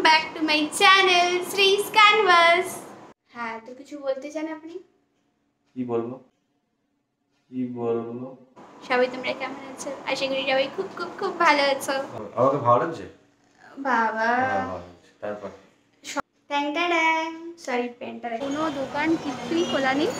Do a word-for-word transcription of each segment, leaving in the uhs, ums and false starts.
back to my channel Sri's Canvas. হ্যাঁ তো কিছু বলতে চান আপনি? কি বলবো কি বলবো সবাই তোমরা কেমন আছো? আশা করি সবাই খুব খুব খুব ভালো আছো। আমাকে ভালো লাগছে বাবা তারপর ট্যাং ট্যাং সরি পেনটা কোনো দোকান কিছুই খোলা নেই।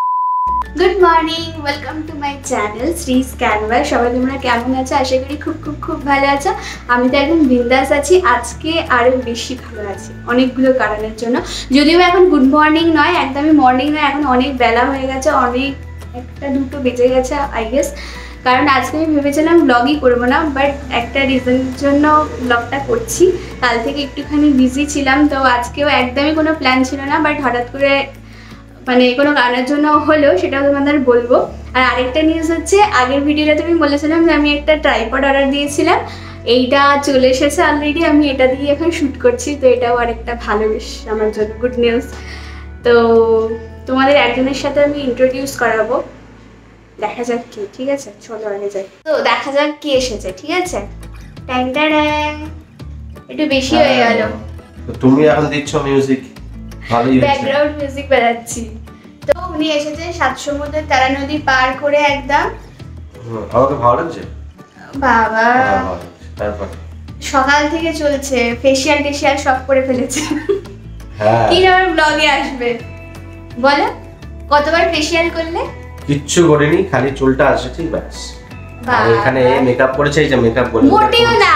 Good morning, welcome to my channel Shree's canvas. সবাই তোমরা কেমন আছো? আশা করি খুব খুব খুব ভালো আছো। আমি তো একদম বিন্দাস আছি, আজকে আরও বেশি ভালো আছি অনেকগুলো কারণের জন্য। যদিও এখন গুড মর্নিং নয়, একদমই মর্নিং নয়, এখন অনেক বেলা হয়ে গেছে, অনেক একটা দুটো বেজে গেছে আই গেস। কারণ আজকে আমি ভেবেছিলাম ব্লগই করবো না, বাট একটা রিজনের জন্য ব্লগটা করছি। কাল থেকে একটুখানি বিজি ছিলাম, তো আজকেও একদমই কোনো প্ল্যান ছিল না, বাট হঠাৎ করে মানে কোনো কারণের জন্য হলো, সেটাও তোমাদের বলবো। আর আরেকটা নিউজ হচ্ছে, আগের ভিডিওটাতে আমি বলেছিলাম যে আমি একটা ট্রাইপড অর্ডার দিয়েছিলাম, এইটা চলে এসেছে অলরেডি। আমি এটা দিয়ে এখন শ্যুট করছি, তো এটাও আরেকটা ভালো বেশ আমার জন্য গুড নিউজ। তো তোমাদের একজনের সাথে আমি ইন্ট্রোডিউস করাবো, দেখা যাক কি, ঠিক আছে? চলো আগে যাই, তো দেখা যাক কি এসেছে, ঠিক আছে? ট্যাং ট্যাং একটু বেশি হয়ে গেল। তুমি এখন দিচ্ছ মিউজিক, ভালোই হচ্ছে, ব্যাকগ্রাউন্ড মিউজিক বাজাচ্ছি। তো উনি এসেছে সাত সমুদ্রের তারা নদী পার করে একদম। আমাকে ভালো লাগছে বাবা তারপর সকাল থেকে চলছে, ফেসিয়াল টেসিয়াল সব করে ফেলেছে। হ্যাঁ কি আমার ব্লগে আসবে বলো? কতবার ফেসিয়াল করলে? কিচ্ছু করিনি, খালি চুলটা আসে, ঠিক ব্যাস। আর এখানে মেকআপ করেছে, এই যে মেকআপ বলে মোটেও না,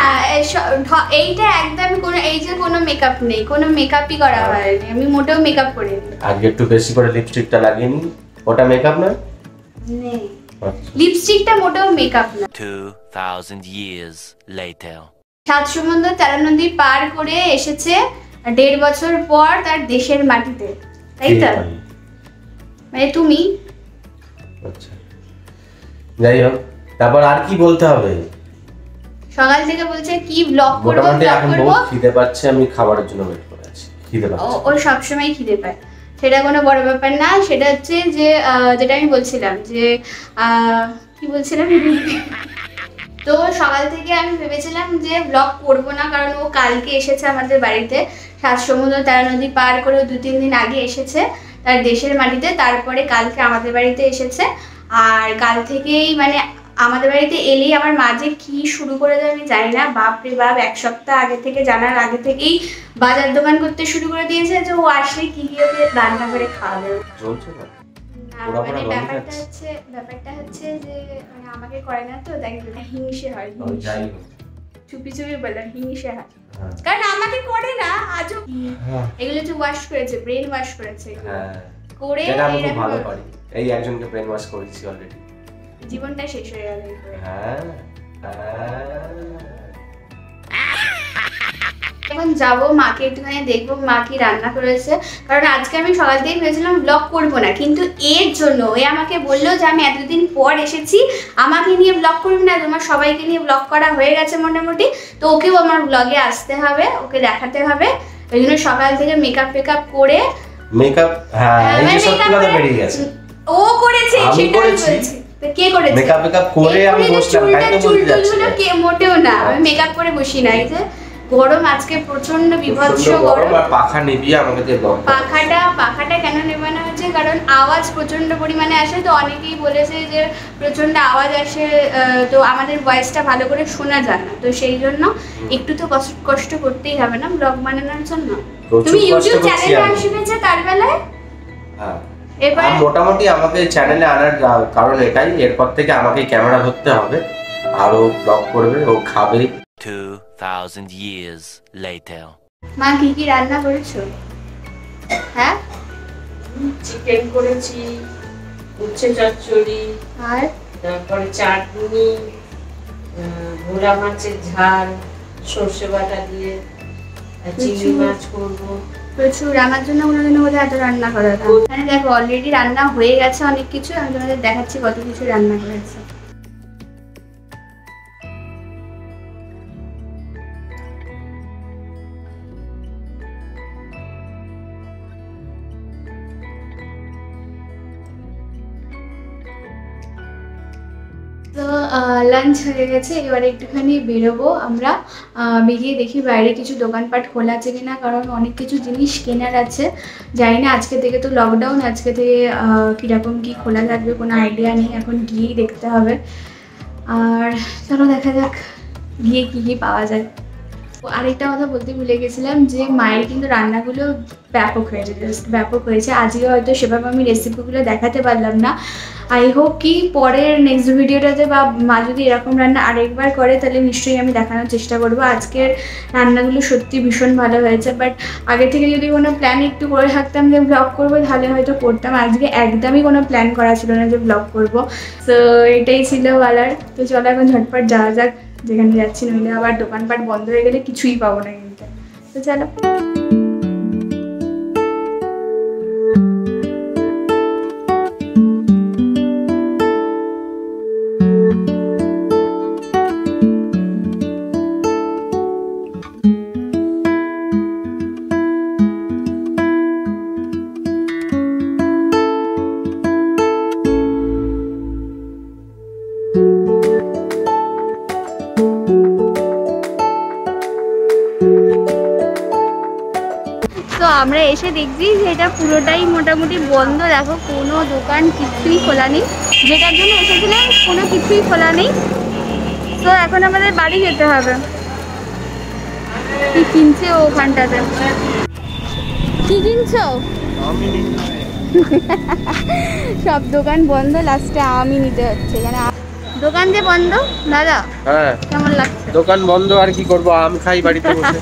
এইটা একদম কোনো এই যে কোনো মেকআপ নেই, কোনো মেকআপই করা হয়নি, আমি মোটেও মেকআপ করিনি। আজকে একটু বেশি করে লিপস্টিকটা লাগিয়ে নি, ওটা মেকআপ না? নেই, লিপস্টিকটা মোটেও মেকআপ না। two thousand years later সাত সমুদ্র তারা নদী পার করে এসেছে দেড় বছর পর তার দেশের মাটিতে, তাই তো? মানে তুমি। আচ্ছা যাই হোক, তারপর আর কি বলতে হবে? সকাল থেকে বলছে কি ব্লগ করব, মোটামুটি এখন বহুত খিদে পাচ্ছে, আমি খাবারের জন্য ওয়েট করে আছি, খিদে পাচ্ছে। ও সব সময় খিদে পায়, সেটা কোনো বড় ব্যাপার না। সেটা হচ্ছে যে যেটা আমি বলছিলাম যে কি বলছিলাম, তো সকাল থেকে আমি ভেবেছিলাম যে ব্লগ করবো না, কারণ ও কালকে এসেছে আমাদের বাড়িতে, সাত সমুদ্র তারা নদী পার করে দু তিন দিন আগে এসেছে তার দেশের মাটিতে, তারপরে কালকে আমাদের বাড়িতে এসেছে। আর কাল থেকেই মানে আমাদের বাড়িতে এলেই আমার মা যে কি শুরু করে দেয় আমি জানি না, বাপরে বাপ, এক সপ্তাহ আগে থেকে জানার আগে থেকেই বাজার দোকান করতে শুরু করে দিয়েছে যে ও আসলে কি কি ওকে রান্না করে খাওয়াবে। মানে ব্যাপারটা হচ্ছে ব্যাপারটা হচ্ছে যে মানে আমাকে করে না, তো তাই হিংসে হয়, চুপি চুপি বলে হিংসে হয়, কারণ আমাকে করে না আজও। এগুলো যে ওয়াশ করেছে, ব্রেন ওয়াশ করেছে করে, আমি খুব ভালো পারি, এই একজনকে ব্রেন ওয়াশ করেছি অলরেডি, জীবনটা শেষ হয়ে গেল। হ্যাঁ এখন যাবো মাকে একটুখানি দেখবো মা কি রান্না করেছে, কারণ আজকে আমি সকাল থেকে ভেবেছিলাম ব্লগ করবো না, কিন্তু এর জন্য এ আমাকে বললো যে আমি এতদিন পর এসেছি, আমাকে নিয়ে ব্লগ করবি না, তোমার সবাইকে নিয়ে ব্লগ করা হয়ে গেছে মোটামুটি, তো ওকেও আমার ব্লগে আসতে হবে, ওকে দেখাতে হবে। ওই জন্য সকাল থেকে মেকআপ ফেকআপ করে, মেকআপ হ্যাঁ এই যে সত্যি কথা বেরিয়ে গেছে, ও করেছে সেটা বলছি। কে করেছে? মেকআপ মেকআপ করে আমি বসলাম, তাই তো বলতে যাচ্ছি কে মোটেও না, আমি মেকআপ করে বসি না। এই যে গরম আজকে প্রচন্ড বিভৎস গরম, আর পাখা নিবিয়ে আমাকে দিয়ে দাও। পাখাটা পাখাটা কেন নেবানো হচ্ছে, কারণ আওয়াজ প্রচন্ড পরিমাণে আসে, তো অনেকেই বলেছে যে প্রচন্ড আওয়াজ আসে, তো আমাদের ভয়েসটা ভালো করে শোনা যায় না, তো সেই জন্য একটু তো কষ্ট করতেই হবে না ব্লগ বানানোর জন্য। তুমি ইউটিউব চ্যানেলে আসবে তার বেলায়, হ্যাঁ এবার মোটামুটি আমাকে চ্যানেলে আনার কারণ এটাই, এরপর থেকে আমাকে ক্যামেরা ধরতে হবে, আর ও ব্লগ করবে, ও খাবে। two thousand years later মা কি কি রান্না করেছো? হ্যাঁ চিকেন করেছি, উচ্ছে চচ্চড়ি, আর তারপরে চাটনি, ভোলা মাছের ঝাল সর্ষে বাটা দিয়ে, চিংড়ি মাছ করবো প্রচুর। আমার জন্য কোনোদিনও বোধহয় এত রান্না করা না। মানে দেখো অলরেডি রান্না হয়ে গেছে অনেক কিছু, আমি তোমাদের দেখাচ্ছি কত কিছু রান্না করেছে। তো লাঞ্চ হয়ে গেছে, এবারে একটুখানি বেরোবো আমরা। বেরিয়ে দেখি বাইরে কিছু দোকানপাট খোলা আছে কিনা, কারণ অনেক কিছু জিনিস কেনার আছে। জানি না, আজকে থেকে তো লকডাউন, আজকে থেকে কীরকম কী খোলা থাকবে কোনো আইডিয়া নেই, এখন গিয়েই দেখতে হবে। আর চলো দেখা যাক গিয়ে কী কী পাওয়া যায়। আরেকটা কথা বলতে ভুলে গেছিলাম যে মায়ের কিন্তু রান্নাগুলো ব্যাপক হয়েছে, জাস্ট ব্যাপক হয়েছে। আজকে হয়তো সেভাবে আমি রেসিপিগুলো দেখাতে পারলাম না। আই হোপ কি পরের নেক্সট ভিডিওটাতে বা মা যদি এরকম রান্না আরেকবার করে তাহলে নিশ্চয়ই আমি দেখানোর চেষ্টা করবো। আজকের রান্নাগুলো সত্যি ভীষণ ভালো হয়েছে, বাট আগে থেকে যদি কোনো প্ল্যান একটু করে থাকতাম যে ব্লগ করবো তাহলে হয়তো করতাম। আজকে একদমই কোনো প্ল্যান করা ছিল না যে ব্লগ করবো। তো এটাই ছিল বলার। তো চলো এখন ঝটপট যাওয়া যাক যেখানে যাচ্ছি, নইলে আবার দোকানপাট বন্ধ হয়ে গেলে কিছুই পাবো না কিন্তু। তো চলো। তো আমরা এসে দেখছি যে এটা পুরোটাই মোটামুটি বন্ধ। দেখো কোনো দোকান কিছুই খোলা নেই, যেটার জন্য এসেছিলাম কোনো কিছুই খোলা নেই। তো এখন আমাদের বাড়ি যেতে হবে। কি কিনছে ওখানটাতে? কি কিনছো? সব দোকান বন্ধ, লাস্টে আমি নিতে হচ্ছে। এখানে দোকান যে বন্ধ। দাদা হ্যাঁ কেমন লাগছে? দোকান বন্ধ আর কি করবো, আম খাই বাড়িতে বসে।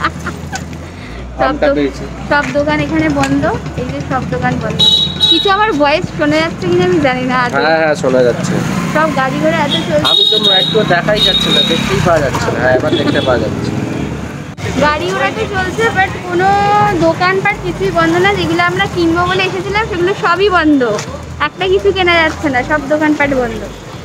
সব দোকান এখানে বন্ধ, এই যে সব দোকান বন্ধ। কিছু আমার ভয়েস শোনা যাচ্ছে কিনা আমি জানি না। হ্যাঁ হ্যাঁ শোনা যাচ্ছে। সব গাড়ি ঘোড়া এত চলছে, আমি তো একটু দেখাই যাচ্ছে না, দেখতেই পাওয়া যাচ্ছে না। হ্যাঁ এবার দেখতে পাওয়া যাচ্ছে। গাড়ি ঘোড়া তো চলছে, বাট কোনো দোকানপাট কিছুই বন্ধ না। যেগুলো আমরা কিনবো বলে এসেছিলাম সেগুলো সবই বন্ধ, একটা কিছু কেনা যাচ্ছে না, সব দোকানপাট বন্ধ।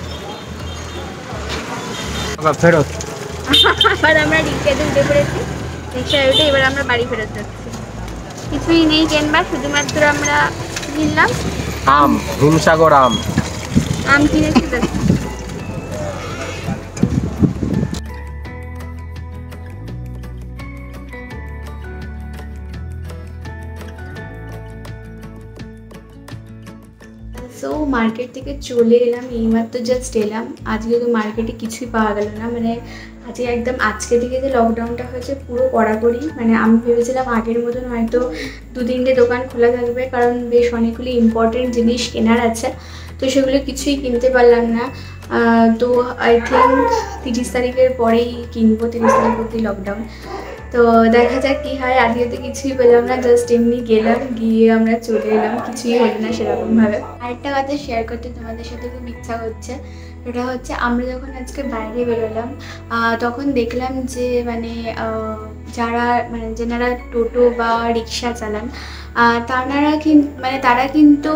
ফেরত আবার আমরা রিক্সাতে উঠে পড়েছি, রিক্সায় উঠে এবার আমরা বাড়ি ফেরত যাচ্ছি। কিছুই নেই কেনবা, শুধুমাত্র আমরা কিনলাম আম, হিমসাগর আম। আম কিনেছি তো। সো মার্কেট থেকে চলে এলাম, এইমাত্র জাস্ট এলাম। আজকে তো মার্কেটে কিছুই পাওয়া গেল না, মানে আজকে একদম আজকে থেকে যে লকডাউনটা হয়েছে পুরো কড়াকড়ি। মানে আমি ভেবেছিলাম আগের মতন হয়তো দু তিনটে দোকান খোলা থাকবে, কারণ বেশ অনেকগুলি ইম্পর্টেন্ট জিনিস কেনার আছে, তো সেগুলো কিছুই কিনতে পারলাম না। তো আই থিঙ্ক তিরিশ তারিখের পরেই কিনবো, তিরিশ তারিখ অবধি লকডাউন। তো দেখা যাক কী হয়। আজকে তো কিছুই পেলাম না, জাস্ট এমনি গেলাম, গিয়ে আমরা চলে এলাম, কিছুই হলো না সেরকমভাবে। আরেকটা কথা শেয়ার করতে তোমাদের সাথে খুব ইচ্ছা করছে, সেটা হচ্ছে আমরা যখন আজকে বাইরে বেরোলাম তখন দেখলাম যে মানে যারা মানে যেনারা টোটো বা রিক্সা চালান তারা কিন্তু মানে তারা কিন্তু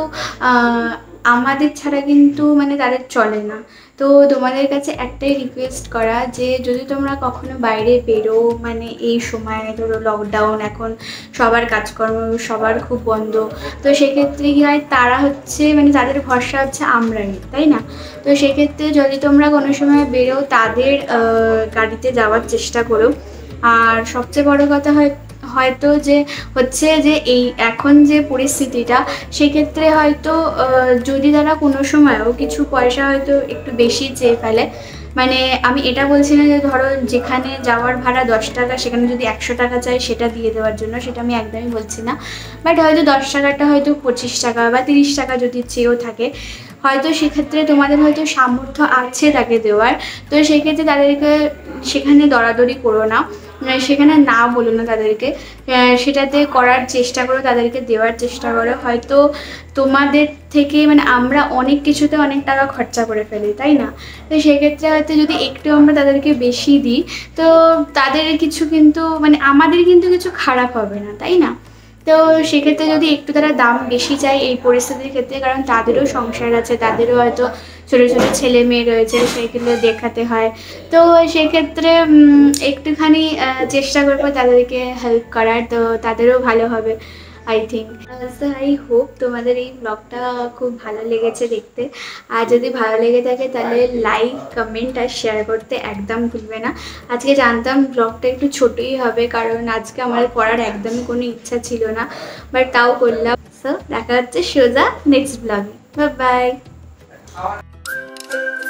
আমাদের ছাড়া কিন্তু মানে তাদের চলে না। তো তোমাদের কাছে একটাই রিকোয়েস্ট করা যে যদি তোমরা কখনো বাইরে বেরো, মানে এই সময় ধরো লকডাউন, এখন সবার কাজকর্ম সবার খুব বন্ধ, তো সেক্ষেত্রে কী হয়, তারা হচ্ছে মানে তাদের ভরসা হচ্ছে আমরাই, তাই না? তো সেক্ষেত্রে যদি তোমরা কোনো সময় বেরো তাদের গাড়িতে যাওয়ার চেষ্টা করো। আর সবচেয়ে বড় কথা হয় হয়তো যে হচ্ছে যে এই এখন যে পরিস্থিতিটা, সেক্ষেত্রে হয়তো যদি তারা কোনো সময়ও কিছু পয়সা হয়তো একটু বেশি চেয়ে ফেলে, মানে আমি এটা বলছি না যে ধরো যেখানে যাওয়ার ভাড়া দশ টাকা সেখানে যদি একশো টাকা চাই সেটা দিয়ে দেওয়ার জন্য, সেটা আমি একদমই বলছি না। বাট হয়তো দশ টাকাটা হয়তো পঁচিশ টাকা বা তিরিশ টাকা যদি চেয়েও থাকে, হয়তো সেক্ষেত্রে তোমাদের হয়তো সামর্থ্য আছে তাকে দেওয়ার, তো সেক্ষেত্রে তাদেরকে সেখানে দরাদরি করো না, সেখানে না বলো না তাদেরকে, সেটাতে করার চেষ্টা করো, তাদেরকে দেওয়ার চেষ্টা করো। হয়তো তোমাদের থেকে মানে আমরা অনেক কিছুতে অনেক টাকা খরচা করে ফেলি, তাই না? তো সেক্ষেত্রে হয়তো যদি একটু আমরা তাদেরকে বেশি দিই তো তাদের কিছু কিন্তু মানে আমাদের কিন্তু কিছু খারাপ হবে না, তাই না? তো সেক্ষেত্রে যদি একটু তারা দাম বেশি চায় এই পরিস্থিতির ক্ষেত্রে, কারণ তাদেরও সংসার আছে, তাদেরও হয়তো ছোটো ছোটো ছেলে মেয়ে রয়েছে, সেগুলো দেখাতে হয়। তো সেক্ষেত্রে একটুখানি চেষ্টা করবো তাদেরকে হেল্প করার, তো তাদেরও ভালো হবে। I think. So I hope তোমাদের এই ব্লগটা খুব ভালো লেগেছে দেখতে। আর যদি ভালো লেগে থাকে তাহলে লাইক, কমেন্ট আর শেয়ার করতে একদম ভুলবে না। আজকে জানতাম ব্লগটা একটু ছোটোই হবে, কারণ আজকে আমার করার একদমই কোনো ইচ্ছা ছিল না, বাট তাও করলাম। সো দেখা হচ্ছে সোজা নেক্সট ব্লগে। Bye by.